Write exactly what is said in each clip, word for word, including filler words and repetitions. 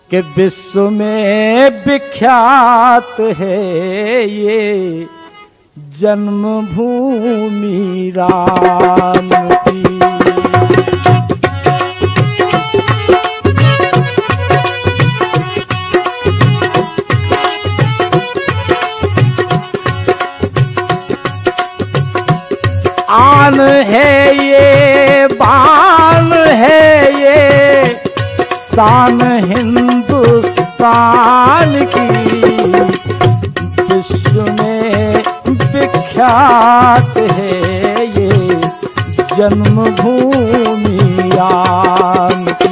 कि विश्व में विख्यात है ये जन्मभूमि राम की। आन है ये, बान है ये, शान हिंदुस्तान की। विश्व में विख्यात है ये जन्मभूमि राम की।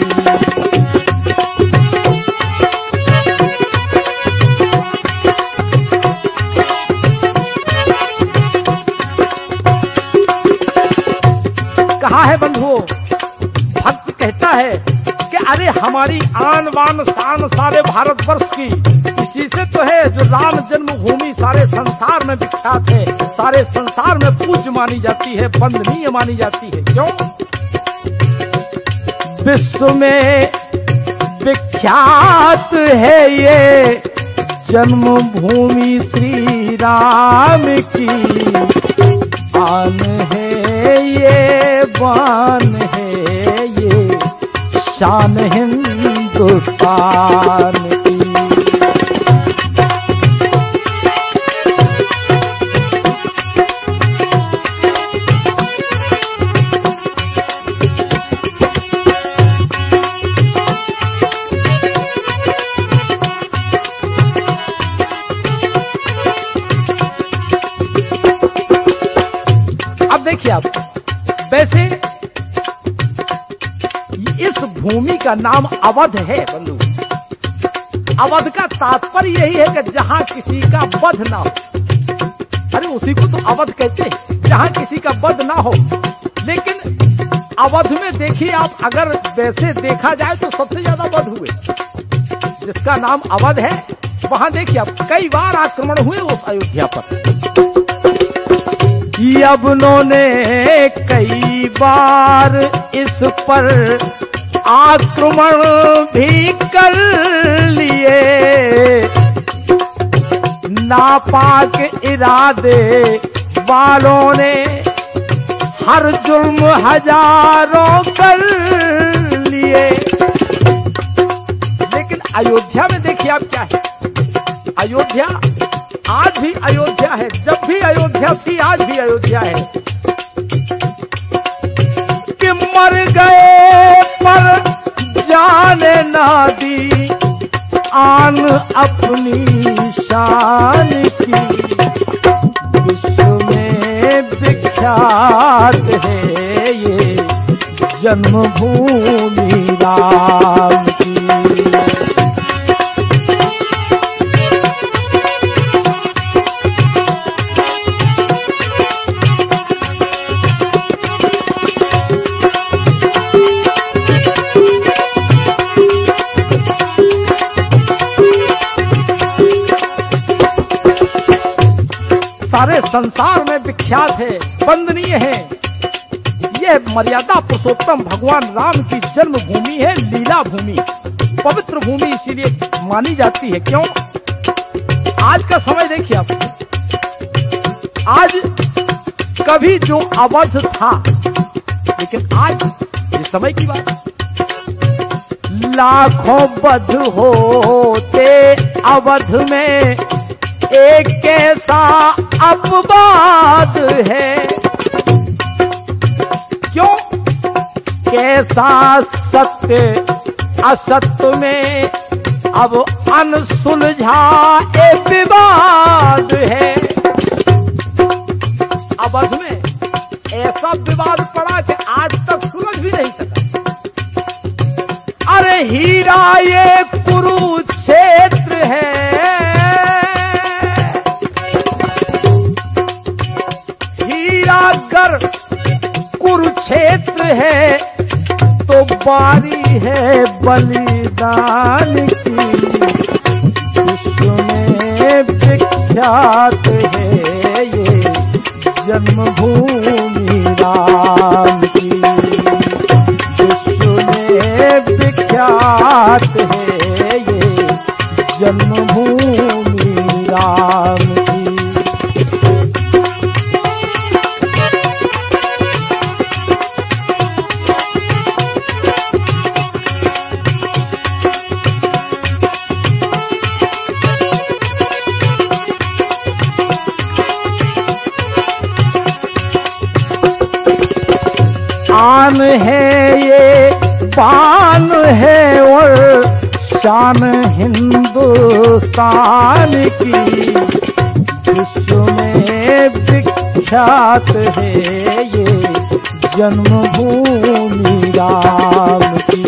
कहा है बंधुओं, भक्त कहता है कि अरे हमारी आन बान शान सारे भारतवर्ष की इसी से तो है जो राम जन्मभूमि सारे संसार में विख्यात है, सारे संसार में पूज्य मानी जाती है, वंदनीय मानी जाती है। क्यों? विश्व में विख्यात है ये जन्मभूमि श्री राम की। आन है ये, बान है ये, शान हिंदुस्तान की। अब देखिए आप, वैसे इस भूमि का नाम अवध है बंधु। अवध का तात्पर्य यही है कि जहां किसी का वध ना हो। अरे उसी को तो अवध कहते हैं, जहां किसी का वध ना हो। लेकिन अवध में देखिए आप, अगर वैसे देखा जाए तो सबसे ज्यादा वध हुए जिसका नाम अवध है। वहां देखिए आप, कई बार आक्रमण हुए उस अयोध्या पर। यवनों ने कई बार इस पर आक्रमण भी कर लिए। नापाक इरादे वालों ने हर जुल्म हजारों कर लिए। लेकिन अयोध्या में देखिए आप क्या है। अयोध्या आज भी अयोध्या है, जब भी अयोध्या थी आज भी अयोध्या है। कि मर गए पर जाने ना दी आन अपनी शान की। विश्व में विख्यात है ये जन्मभूमि राम की। सारे संसार में विख्यात है, वंदनीय है। यह मर्यादा पुरुषोत्तम भगवान राम की जन्मभूमि है, लीला भूमि, पवित्र भूमि इसीलिए मानी जाती है। क्यों? आज का समय देखिए आप, आज कभी जो अवध था, लेकिन आज इस समय की बात, लाखों वध होते अवध में एक कैसा अपवाद है। क्यों? कैसा सत्य असत्य में अब अनसुलझा एक विवाद है। अवध में ऐसा विवाद पड़ा कि आज तक सुलझ भी नहीं सका। अरे हीरा ये कुरुक्षेत्र है, अगर कुरुक्षेत्र है तो बारी है बलिदान की। विश्व में विख्यात है ये जन्मभूमि राम की। विश्व में विख्यात है है ये, बान है और शान हिंदुस्तान की, विश्व में विख्यात है ये जन्मभूमि राम की।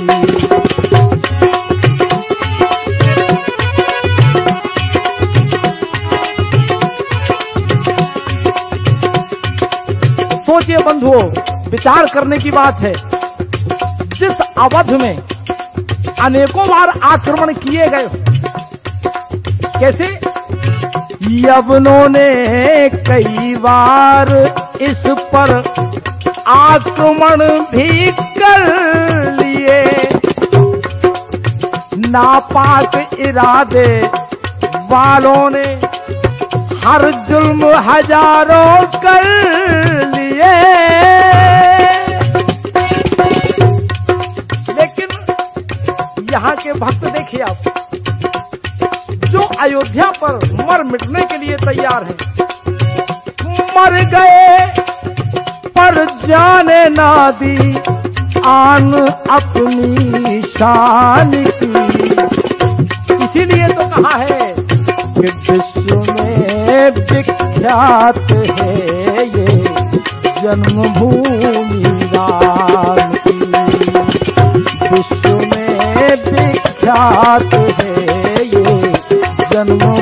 सोचिए बंधुओं, विचार करने की बात है, जिस अवध में अनेकों बार आक्रमण किए गए, कैसे यवनों ने कई बार इस पर आक्रमण भी कर लिए, नापाक इरादे वालों ने हर जुल्म हजारों कर लिए। लेकिन यहाँ के भक्त देखिए आप, जो अयोध्या पर मर मिटने के लिए तैयार हैं, मर गए पर जाने ना दी आन अपनी शान की। इसीलिए तो कहा है कि विश्व में विख्यात है ये जन्मभूमि राम की, विश्व में विख्यात है ये जन्म